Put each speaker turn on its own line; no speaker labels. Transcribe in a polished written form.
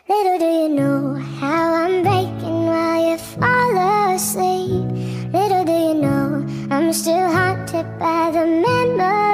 Little do you know how I'm breaking while you fall asleep. Little do you know I'm still haunted by the memory